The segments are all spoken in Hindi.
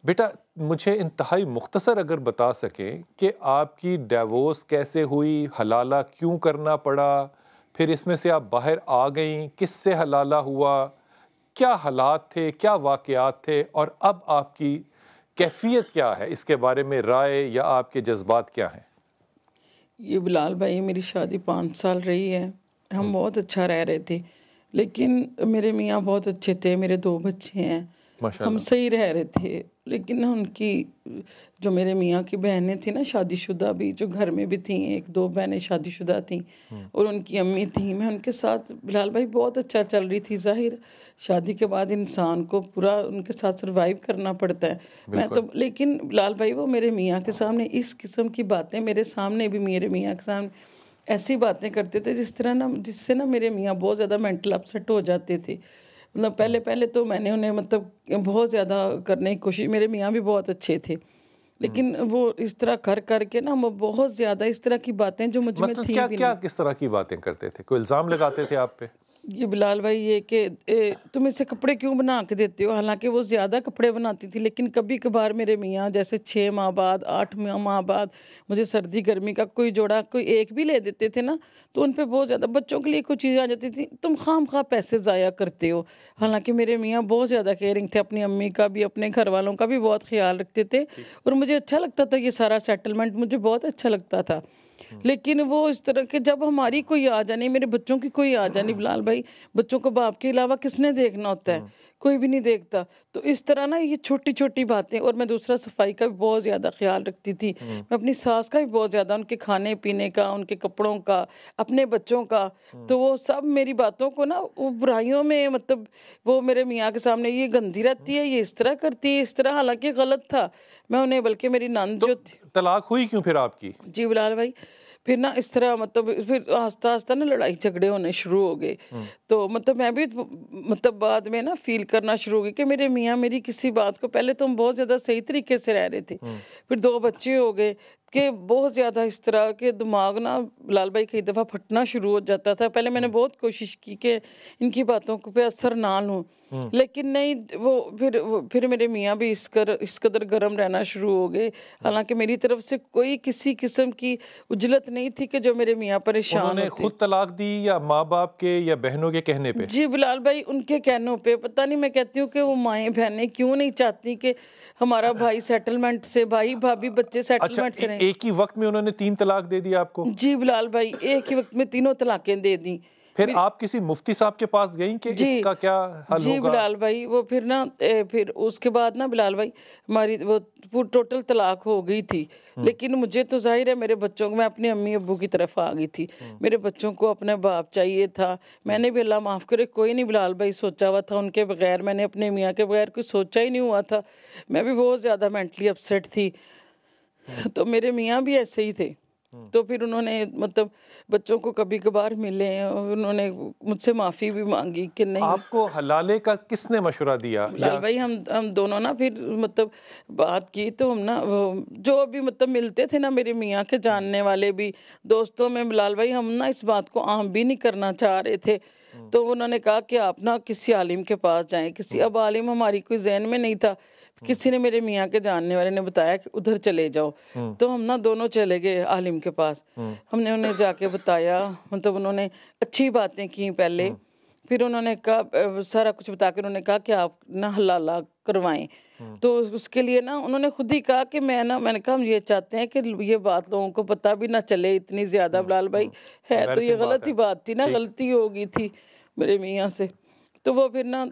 बेटा मुझे इंतहाई मुख्तसर अगर बता सकें कि आपकी डिवोर्स कैसे हुई, हलाला क्यों करना पड़ा, फिर इसमें से आप बाहर आ गईं, किससे हलाला हुआ, क्या हालात थे, क्या वाक़यात थे और अब आपकी कैफ़ियत क्या है, इसके बारे में राय या आपके जज़्बात क्या हैं? ये बिलाल भाई, मेरी शादी 5 साल रही है। हम बहुत अच्छा रह रहे थे। लेकिन मेरे मियाँ बहुत अच्छे थे, मेरे 2 बच्चे हैं। हम माशाल्लाह। सही रह रहे थे। लेकिन ना उनकी जो मेरे मियाँ की बहनें थी ना शादीशुदा भी, जो घर में भी थीं, 1-2 बहनें शादीशुदा थीं हुँ, और उनकी अम्मी थीं। मैं उनके साथ बिलाल भाई बहुत अच्छा चल रही थी। ज़ाहिर शादी के बाद इंसान को पूरा उनके साथ सर्वाइव करना पड़ता है। मैं बिल्कुल। तो लेकिन बिलाल भाई वो मेरे मियाँ के सामने इस किस्म की बातें, मेरे सामने भी मेरे मियाँ के सामने ऐसी बातें करते थे जिससे ना मेरे मियाँ बहुत ज़्यादा मेंटल अपसेट हो जाते थे। मतलब हुँ, पहले तो मैंने उन्हें मतलब बहुत ज़्यादा करने की कोशिश, मेरे मियाँ भी बहुत अच्छे थे। हुँ। लेकिन वो इस तरह कर के ना वो बहुत ज़्यादा इस तरह की बातें जो मुझ में मसलन थी भी क्या-क्या नहीं। किस तरह की बातें करते थे? कोई इल्ज़ाम लगाते थे आप पे? ये बिलाल भाई, ये कि तुम इसे कपड़े क्यों बना के देते हो? हालाँकि वो ज़्यादा कपड़े बनाती थी, लेकिन कभी-कभार मेरे मियाँ जैसे 6 माह बाद, 8 माह बाद मुझे सर्दी-गर्मी का कोई जोड़ा कोई एक भी ले देते थे ना, तो उन पे बहुत ज़्यादा बच्चों के लिए कुछ चीज़ें आ जाती थी, तुम खामख़ा पैसे ज़ाया करते हो। हुँ, हालाँकि मेरे मियाँ बहुत ज़्यादा केयरिंग थे, अपनी अम्मी का भी, अपने घरवालों का भी बहुत ख़्याल रखते थे ठीक। और मुझे अच्छा लगता था ये सारा सेटलमेंट, मुझे बहुत अच्छा लगता था। हुँ, लेकिन वो इस तरह के जब हमारी कोई आ जानी, मेरे बच्चों की कोई आ जानी बिलाल भाई, बच्चों को बाप के अलावा किसने देखना होता है? हुँ, कोई भी नहीं देखता। तो इस तरह ना ये छोटी-छोटी बातें, और मैं दूसरा सफाई का भी बहुत ज़्यादा ख़्याल रखती थी। हुँ, मैं अपनी सास का भी बहुत ज़्यादा, उनके खाने-पीने का, उनके कपड़ों का, अपने बच्चों का। हुँ। तो वो सब मेरी बातों को ना वो बुराइयों में मतलब वो मेरे मियाँ के सामने ये गंदी रहती है, ये इस तरह करती है, इस तरह, हालाँकि गलत था। मैं उन्हें बल्कि मेरी नंद तो जो थी। तलाक हुई क्यों फिर आपकी? जी, बिलाल भाई, फिर ना इस तरह मतलब फिर आहिस्ता-आहिस्ता ना लड़ाई झगड़े होने शुरू हो गए। हुँ, तो मतलब मैं भी मतलब बाद में ना फ़ील करना शुरू हो गई कि मेरे मियाँ मेरी किसी बात को, पहले तो हम बहुत ज़्यादा सही तरीके से रह रहे थे। हुँ, फिर 2 बच्चे हो गए कि बहुत ज़्यादा इस तरह के दिमाग ना बिलाल भाई कई दफ़ा फटना शुरू हो जाता था। पहले मैंने हुँ, बहुत कोशिश की कि इनकी बातों को पे असर ना लूँ। हुँ। लेकिन नहीं, वो फिर मेरे मियाँ भी इस कदर गरम रहना शुरू हो गए। हुँ। हालाँकि मेरी तरफ से कोई किसी किस्म की उजलत नहीं थी कि जो मेरे मियाँ परेशान उन्होंने होते। खुद तलाक दी या माँ-बाप के या बहनों के कहने पे? जी, बिलाल भाई, उनके कहनों पे पता नहीं, मैं कहती हूँ कि वो माएँ-बहनें क्यों नहीं चाहती कि हमारा भाई सेटलमेंट से, भाई-भाभी बच्चे अच्छा सेटलमेंट से रहें। एक ही वक़्त में उन्होंने 3 तलाक दे दी आपको? जी, बिलाल भाई, एक ही वक़्त में तीनों तलाक़ें दे दी। फिर मेरी आप किसी मुफ्ती साहब के पास गईं कि जी। इसका क्या हल जी, होगा? बिलाल भाई, वो फिर ना फिर उसके बाद ना बिलाल भाई हमारी वो टोटल तलाक हो गई थी। हुँ, लेकिन मुझे तो ज़ाहिर है मेरे बच्चों को, मैं अपने अम्मी-अब्बू की तरफ आ गई थी। हुँ, मेरे बच्चों को अपना बाप चाहिए था। हुँ, मैंने भी अल्लाह माफ़ करे कोई नहीं बिलाल भाई सोचा हुआ था उनके बगैर, मैंने अपने मियाँ के बगैर कुछ सोचा ही नहीं हुआ था। मैं भी बहुत ज़्यादा मेंटली अपसेट थी। हुँ, तो मेरे मियाँ भी ऐसे ही थे। हुँ। तो फिर उन्होंने मतलब बच्चों को कभी-कभार मिले और उन्होंने मुझसे माफ़ी भी माँगी कि नहीं आपको हलाले का किसने मशवरा दिया लाल या भाई, हम दोनों ना फिर मतलब बात की, तो हम ना वो जो भी मतलब मिलते थे ना मेरे मियाँ के हुँ, जानने वाले भी दोस्तों में, बिलाल भाई हम ना इस बात को आम भी नहीं करना चाह रहे थे। हुँ, तो उन्होंने कहा कि आप ना किसी आलिम के पास जाएं, किसी, हुँ, अब आलिम हमारी कोई जहन में नहीं था। हुँ, किसी ने, मेरे मियाँ के जानने वाले ने बताया कि उधर चले जाओ। हुँ, तो हम ना दोनों चले गए आलिम के पास। हुँ, हमने उन्हें जाके बताया, मतलब उन्होंने अच्छी बातें की पहले। हुँ, फिर उन्होंने कहा सारा कुछ बता के उन्होंने कहा कि आप ना हलाला करवाएँ। हुँ। तो उसके लिए ना उन्होंने खुद ही कहा कि मैंने कहा हम ये चाहते हैं कि ये बात लोगों को पता भी ना चले इतनी ज़्यादा हुँ, बिलाल भाई, हुँ। है तो ये एम्बैरेसिंग बात गलत है। ही बात थी ना, ठीक। गलती हो गई थी मेरे मियाँ से। तो वो फिर ना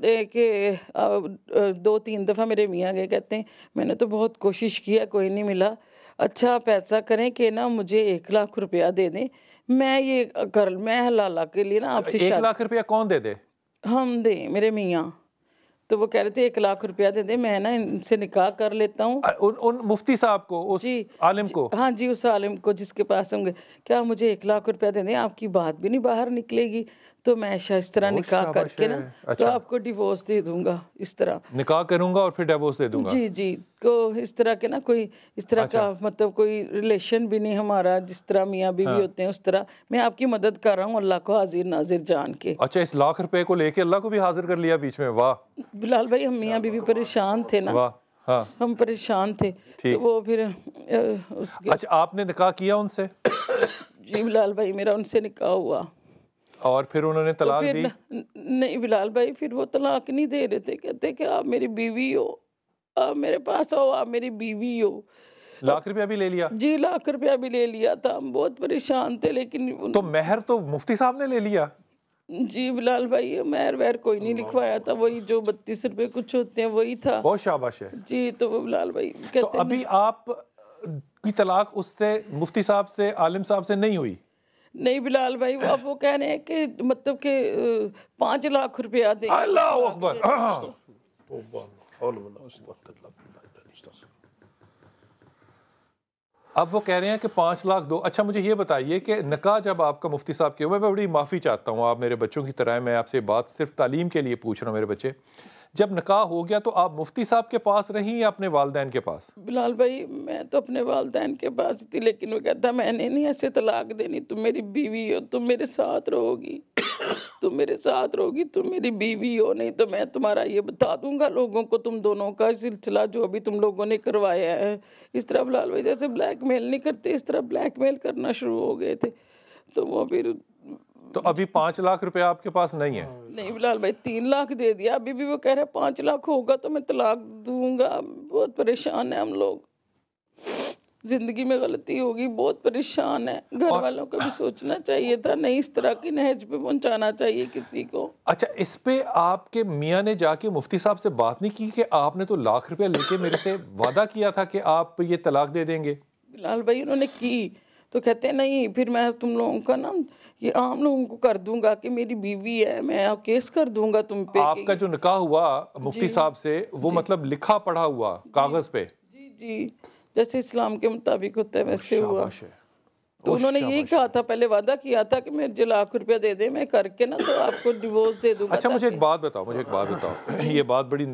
2-3 दफ़ा मेरे मियाँ गए, कहते हैं मैंने तो बहुत कोशिश की है, कोई नहीं मिला। अच्छा आप ऐसा करें कि ना मुझे 1 लाख रुपया दे दें, मैं हलाला के लिए ना आपसे 1 शादी लाख रुपया कौन दे दे? हम दें, मेरे मियाँ। तो वो कह रहे थे 1 लाख रुपया दे दें, मैं ना इनसे निकाह कर लेता हूँ। उन उन मुफ्ती साहब को, उस जी, आलिम को? हाँ जी, उस आलिम को जिसके पास होंगे, क्या आप मुझे 1 लाख रुपया दे दें, आपकी बात भी नहीं बाहर निकलेगी, तो मैं इस तरह बहुत निकाह शाबाश करके है। ना तो अच्छा, आपको डिवोर्स दे दूँगा, इस तरह। निकाह करूँगा और फिर डिवोर्स दे दूँगा। जी, जी, तो इस तरह के ना कोई इस तरह अच्छा, का मतलब कोई रिलेशन भी नहीं हमारा, जिस तरह मियाँ-बीवी हाँ। होते हैं उस तरह। मैं आपकी मदद कर रहा हूँ अल्लाह को हाज़िर-नाज़िर जान के। अच्छा इस लाख रुपए को लेके अल्लाह को भी हाज़िर कर लिया बीच में, वाह! बिलाल भाई, हम मियाँ-बीवी परेशान थे ना। वाह! हाँ हम परेशान थे। ठीक। तो वो फिर उसके अच्छा, आपने निकाह किया उनसे जी बिलाल भाई, मेरा उनसे निकाह हुआ। और फिर उन्होंने तो तलाक फिर दी? नहीं बिलाल भाई, फिर वो तलाक नहीं दे रहे थे। कहते कि आप मेरी बीवी हो, आप मेरे पास आओ, आप मेरी बीवी हो। लाख रुपया भी ले लिया? जी, लाख रुपया भी ले लिया था। हम बहुत परेशान थे, लेकिन तो महर तो मुफ्ती साहब ने ले लिया? जी बिलाल भाई, महर वहर कोई नहीं लिखवाया था, वही जो 32 रुपए कुछ होते हैं वही था। बहुत शाबाश है। जी, तो वो बिलाल भाई तो कहते अभी आप की तलाक उससे मुफ्ती साहब से, आलिम साहब से नहीं हुई? नहीं बिलाल भाई, अब वो कह रहे हैं कि मतलब कि 5 लाख रुपया दें। अल्लाह अकबर। अब वो कह रहे हैं कि 5 लाख दो। अच्छा, मुझे ये बताइए कि निकाह जब आपका मुफ्ती साहब के हुआ, मैं बड़ी माफ़ी चाहता हूँ, आप मेरे बच्चों की तरह हैं, मैं आपसे बात सिर्फ तालीम के लिए पूछ रहा हूँ। मेरे बच्चे, जब निकाह हो गया तो आप मुफ्ती साहब के पास रहीं या अपने वालिदैन के पास? बिलाल भाई, मैं तो अपने वालिदैन के पास थी, लेकिन वो कहता मैंने नहीं ऐसे तलाक देनी, तुम मेरी बीवी हो, तुम मेरे साथ रहोगी, तुम मेरे साथ रहोगी, तुम मेरी बीवी हो, नहीं तो मैं तुम्हारा ये बता दूंगा लोगों को, तुम दोनों का सिलसिला जो अभी तुम लोगों ने करवाया है। इस तरह बिलाल भाई जैसे ब्लैकमेल नहीं करते, इस तरह ब्लैकमेल करना शुरू हो गए थे। तो वो फिर तो अभी 5 लाख रुपया आपके पास नहीं है? नहीं बिलाल भाई, 3 लाख दे दिया। अभी भी वो कह रहे हैं 5 लाख होगा तो मैं तलाक दूंगा। बहुत परेशान है हम लोग, जिंदगी में गलती होगी, बहुत परेशान है। घर और वालों का भी सोचना चाहिए था, नहीं इस तरह की नहज पे पहुंचाना चाहिए किसी को। अच्छा, इस पे आपके मियाँ ने जाके मुफ्ती साहब से बात नहीं की कि आपने तो लाख रुपया लेके मेरे से वादा किया था कि आप ये तलाक दे देंगे? बिलाल भाई उन्होंने की तो कहते नहीं, फिर मैं तुम लोगों का ना ये आम लोगों को कर दूंगा कि मेरी बीवी है, मैं केस कर दूंगा तुम पे आपका जो निकाह हुआ मुफ्ती जी साहब से, वो जी मतलब लिखा पढ़ा हुआ कागज पे? जी जी, जैसे इस्लाम के मुताबिक होता है वैसे हुआ। शाबाश है। तो उन्होंने यही कहा था, पहले वादा किया था कि मुझे लाख रुपया दे दे, मैं करके ना तो आपको डिवोर्स दे दूंगा। अच्छा, मुझे एक बात बताओ, जी ये बात बड़ी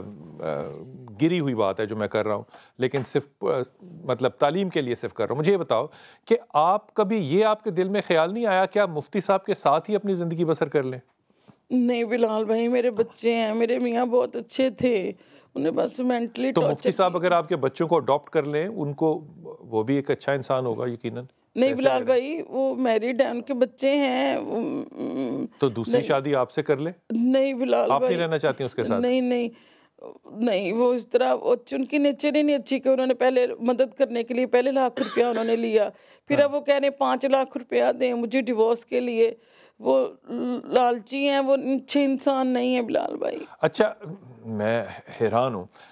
गिरी हुई बात है जो मैं कर रहा हूँ, लेकिन सिर्फ मतलब तालीम के लिए सिर्फ कर रहा हूँ। मुझे ये बताओ कि आप कभी ये आपके दिल में ख्याल नहीं आया कि आप मुफ्ती साहब के साथ ही अपनी ज़िंदगी बसर कर लें? नहीं बिलाल भाई, मेरे बच्चे हैं, मेरे मियाँ बहुत अच्छे थे, उन्हें बस मेंटली तो मुफ्ती टॉर्चर साहब किया। अगर आपके बच्चों को अडॉप्ट कर लें, उनको, वो भी एक अच्छा इंसान होगा यकीनन। नहीं कैसे बिलाल करें? भाई, वो मैरिड है, उनके बच्चे हैं। तो दूसरी नहीं शादी आपसे कर ले? नहीं बिलाल आप नहीं भाई, रहना चाहती उसके साथ? नहीं नहीं नहीं, वो इस तरह उनकी नेचर ही नहीं अच्छी कि उन्होंने पहले मदद करने के लिए पहले लाख रुपया उन्होंने लिया, फिर हाँ। अब वो कह रहे हैं 5 लाख रुपया दें मुझे डिवोर्स के लिए। वो लालची हैं, वो अच्छे इंसान नहीं है बिलाल भाई। अच्छा, मैं हैरान हूँ